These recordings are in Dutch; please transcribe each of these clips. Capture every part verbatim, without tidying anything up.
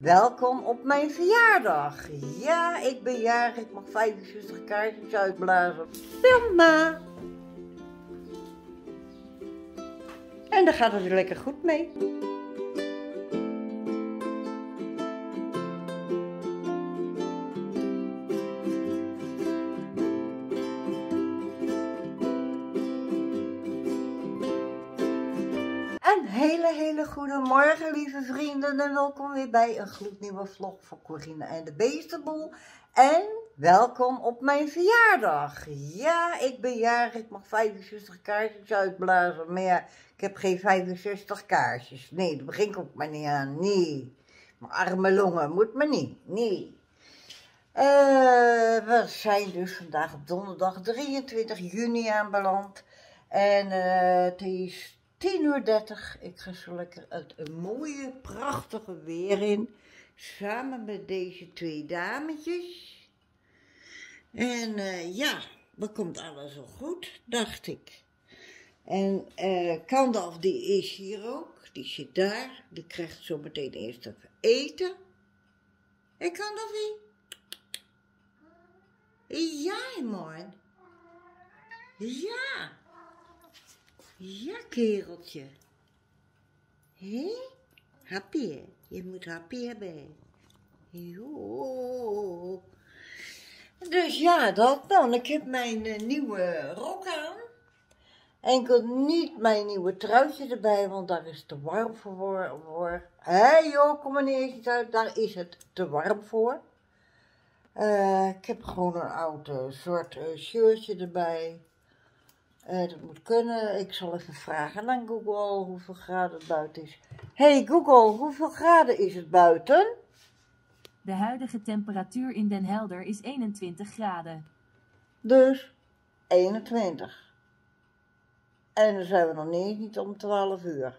Welkom op mijn verjaardag. Ja, ik ben jarig, ik mag vijfenzestig kaarsjes uitblazen. Wilma! En daar gaat het weer lekker goed mee. Een hele, hele goede morgen, lieve vrienden, en welkom weer bij een gloednieuwe vlog van Corine en de Beestenboel. En welkom op mijn verjaardag. Ja, ik ben jarig, ik mag vijfenzestig kaarsjes uitblazen, maar ja, ik heb geen vijfenzestig kaarsjes. Nee, daar begin ik ook maar niet aan, nee. Mijn arme longen, moet maar niet, nee. Uh, we zijn dus vandaag op donderdag drieëntwintig juni aanbeland. En uh, het is tien uur dertig. Ik ga zo lekker het een mooie, prachtige weer in. Samen met deze twee dametjes. En uh, ja, dat komt alles wel goed, dacht ik. En uh, Kandalf, die is hier ook. Die zit daar. Die krijgt zo meteen eerst even eten. En Kandalfie? Ja, man. Ja. Ja, kereltje. Hé? Happy, hè? Je moet happy hebben. Jo. Dus ja, dat dan. Ik heb mijn uh, nieuwe rok aan. Enkel niet mijn nieuwe truitje erbij, want daar is het te warm voor. voor. Hé hey, joh, kom er niet eens uit. Daar is het te warm voor. Uh, ik heb gewoon een oud uh, zwart uh, shirtje erbij. Uh, dat moet kunnen. Ik zal even vragen aan Google hoeveel graden het buiten is. Hey Google, hoeveel graden is het buiten? De huidige temperatuur in Den Helder is eenentwintig graden. Dus eenentwintig. En dan zijn we nog niet, niet om twaalf uur.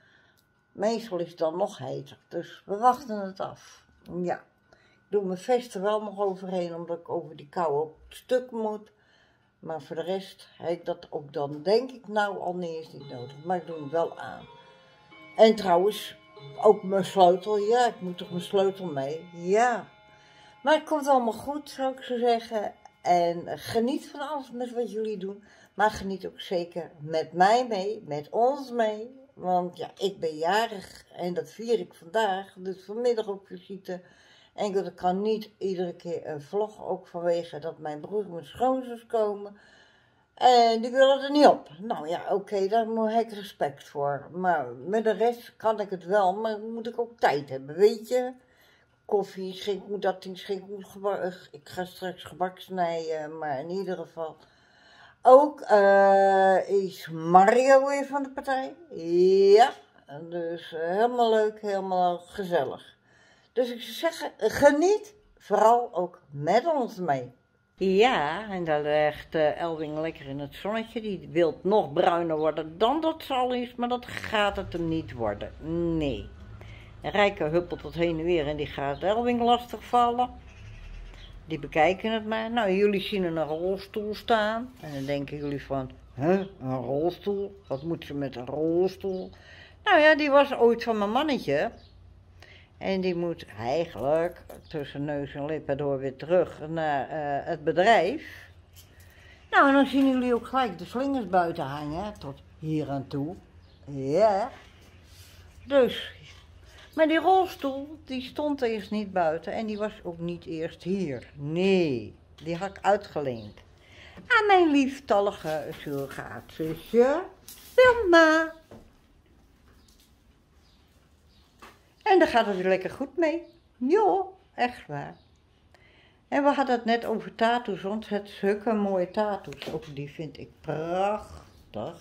Meestal is het dan nog heter, dus we wachten het af. Ja, ik doe mijn vest er wel nog overheen, omdat ik over die kou op het stuk moet. Maar voor de rest heb ik dat ook dan, denk ik, nou al niet eens niet nodig. Maar ik doe hem wel aan. En trouwens, ook mijn sleutel. Ja, ik moet toch mijn sleutel mee. Ja. Maar het komt allemaal goed, zou ik zo zeggen. En geniet van alles met wat jullie doen. Maar geniet ook zeker met mij mee, met ons mee. Want ja, ik ben jarig en dat vier ik vandaag. Dus vanmiddag op visite. En ik kan niet iedere keer een vlog, ook vanwege dat mijn broer en mijn schoonzus komen. En die willen er niet op. Nou ja, oké, okay, daar heb ik respect voor. Maar met de rest kan ik het wel, maar moet ik ook tijd hebben, weet je. Koffie schenken, moet dat ding schenken, moet gebak. Ik ga straks gebak snijden, maar in ieder geval. Ook uh, is Mario weer van de partij. Ja, dus uh, helemaal leuk, helemaal gezellig. Dus ik zou zeggen, geniet vooral ook met ons mee. Ja, en daar ligt uh, Elwing lekker in het zonnetje. Die wil nog bruiner worden dan dat ze al is, maar dat gaat het hem niet worden. Nee. En Rijke huppelt tot heen en weer en die gaat Elwing lastigvallen. Die bekijken het maar. Nou, jullie zien een rolstoel staan. En dan denken jullie van, huh, een rolstoel? Wat moet ze met een rolstoel? Nou ja, die was ooit van mijn mannetje. En die moet eigenlijk tussen neus en lippen door weer terug naar uh, het bedrijf. Nou, en dan zien jullie ook gelijk de slingers buiten hangen, tot hier aan toe. Ja. Dus, maar die rolstoel, die stond eerst niet buiten en die was ook niet eerst hier. Nee, die had ik uitgeleend aan mijn lieftallige surrogaatzusje, Wilma. En daar gaat het weer lekker goed mee. Jo, echt waar. En we hadden het net over tattoos, want het zulke mooie tattoos. Ook die vind ik prachtig.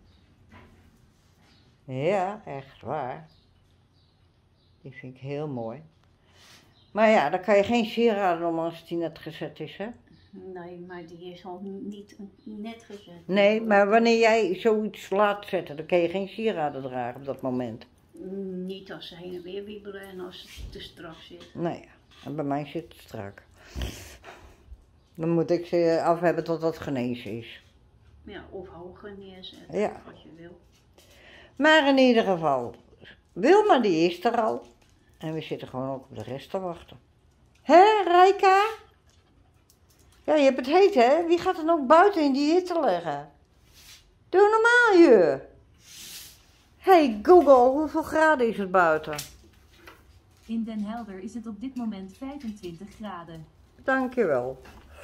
Ja, echt waar. Die vind ik heel mooi. Maar ja, daar kan je geen sieraden om als die net gezet is, hè? Nee, maar die is al niet net gezet. Nee, maar wanneer jij zoiets laat zetten, dan kan je geen sieraden dragen op dat moment. Niet als ze heen en weer wiebelen en als het te strak zit. Nou ja, en bij mij zit het strak. Dan moet ik ze af hebben tot dat genezen is. Ja, of hoger neerzetten, ja. Of wat je wil. Maar in ieder geval, Wilma die is er al. En we zitten gewoon ook op de rest te wachten. Hé, Rijka? Ja, je hebt het heet, hè? Wie gaat er nou buiten in die hitte liggen? Doe normaal, je. Hey Google, hoeveel graden is het buiten? In Den Helder is het op dit moment vijfentwintig graden. Dankjewel.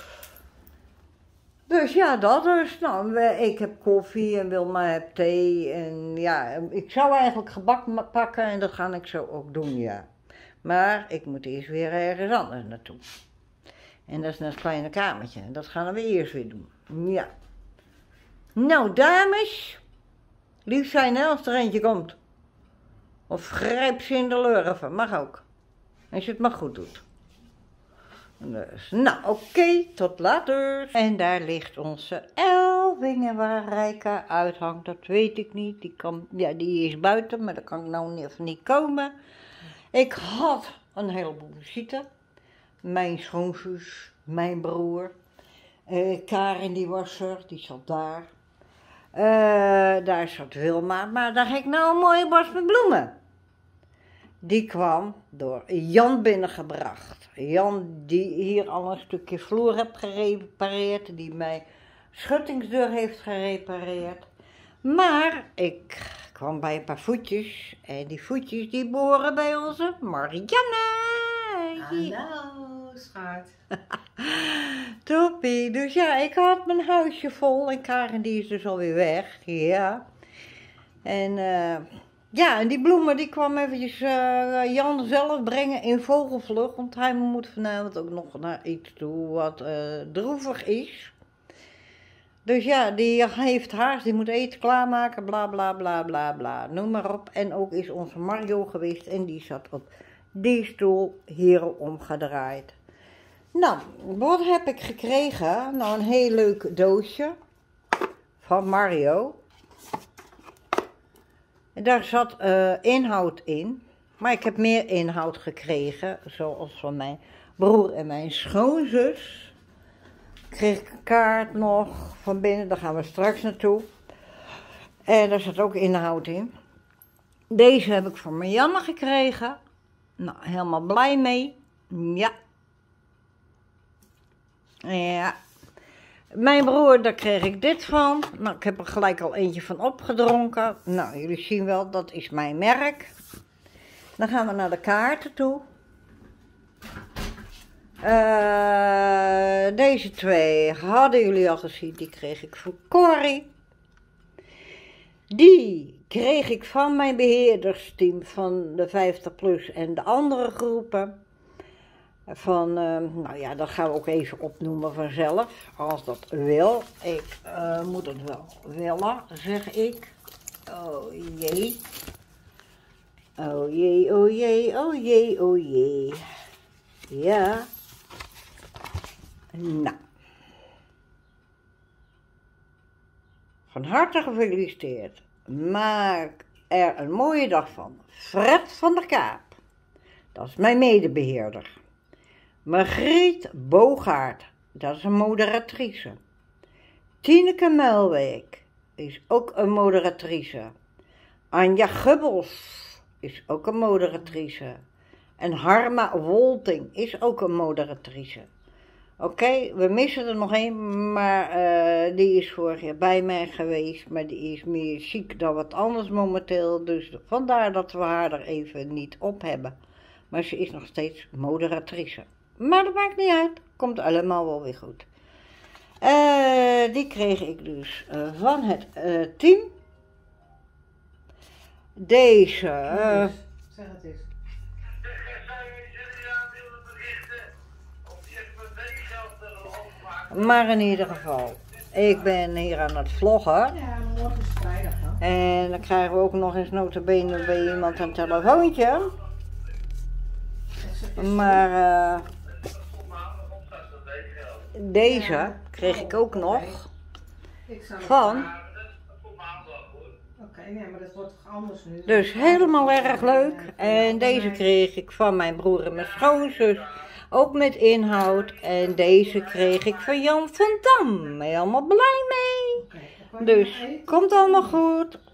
Dus ja, dat dus. Nou, we- ik heb koffie en Wilma heeft thee. En ja, ik zou eigenlijk gebak ma- pakken en dat ga ik zo ook doen, ja. Maar ik moet eerst weer ergens anders naartoe. En dat is naar het kleine kamertje. En dat gaan we eerst weer doen. Ja. Nou, dames. Lief zijn, hè, als er eentje komt. Of grijp ze in de lurven. Mag ook. Als je het maar goed doet. Dus, nou, oké, okay, tot later. En daar ligt onze Elwing. En waar Rijka uithangt, dat weet ik niet. Die, kan, ja, die is buiten, maar daar kan ik nou niet, niet komen. Ik had een heleboel visite. Mijn schoonzus, mijn broer. Uh, Karin, die was er, die zat daar. Uh, daar zat Wilma, maar daar heb ik nou een mooie bos met bloemen. Die kwam door Jan binnengebracht. Jan die hier al een stukje vloer heeft gerepareerd, die mijn schuttingsdeur heeft gerepareerd. Maar ik kwam bij een paar voetjes en die voetjes die behoren bij onze Marianne. Hallo, schat. Toppie, dus ja, ik had mijn huisje vol en Karen die is dus alweer weg, ja. En uh, ja, en die bloemen die kwam eventjes uh, Jan zelf brengen in vogelvlug, want hij moet vanavond ook nog naar iets toe wat uh, droevig is. Dus ja, die heeft haast, die moet eten klaarmaken, bla bla bla bla bla, noem maar op. En ook is onze Mario geweest en die zat op die stoel hier omgedraaid. Nou, wat heb ik gekregen? Nou, een heel leuk doosje van Mario. Daar zat uh, inhoud in, maar ik heb meer inhoud gekregen, zoals van mijn broer en mijn schoonzus. Kreeg ik een kaart nog van binnen, daar gaan we straks naartoe. En daar zat ook inhoud in. Deze heb ik van Marianne gekregen. Nou, helemaal blij mee. Ja. Ja. Mijn broer, daar kreeg ik dit van. Nou, ik heb er gelijk al eentje van opgedronken. Nou, jullie zien wel, dat is mijn merk. Dan gaan we naar de kaarten toe. Uh, deze twee hadden jullie al gezien, die kreeg ik van Corrie. Die kreeg ik van mijn beheerdersteam van de vijftig plus en de andere groepen. Van, uh, nou ja, dat gaan we ook even opnoemen vanzelf, als dat wil. Ik uh, moet het wel willen, zeg ik. Oh jee. Oh jee, oh jee, oh jee, oh jee. Ja. Nou. Van harte gefeliciteerd. Maak er een mooie dag van. Fred van der Kaap. Dat is mijn medebeheerder. Margriet Bogaert. Dat is een moderatrice. Tineke Muilwijk is ook een moderatrice. Anja Gubbels is ook een moderatrice. En Harma Wolting is ook een moderatrice. Oké, okay, we missen er nog één, maar uh, die is vorig jaar bij mij geweest, maar die is meer ziek dan wat anders momenteel, dus vandaar dat we haar er even niet op hebben. Maar ze is nog steeds moderatrice. Maar dat maakt niet uit, komt allemaal wel weer goed. Uh, die kreeg ik dus uh, van het uh, team. Deze. Uh, zeg het eens. Maar in ieder geval, ik ben hier aan het vloggen. Ja, morgen is vrijdag, hè? En dan krijgen we ook nog eens nota bene bij iemand een telefoontje. Maar uh, deze kreeg ik ook nog van. Oké, nee, maar dat wordt toch anders nu? Dus helemaal erg leuk. En deze kreeg ik van mijn broer en mijn schoonzus. Ook met inhoud. En deze kreeg ik van Jan van Dam. Helemaal blij mee. Dus komt allemaal goed.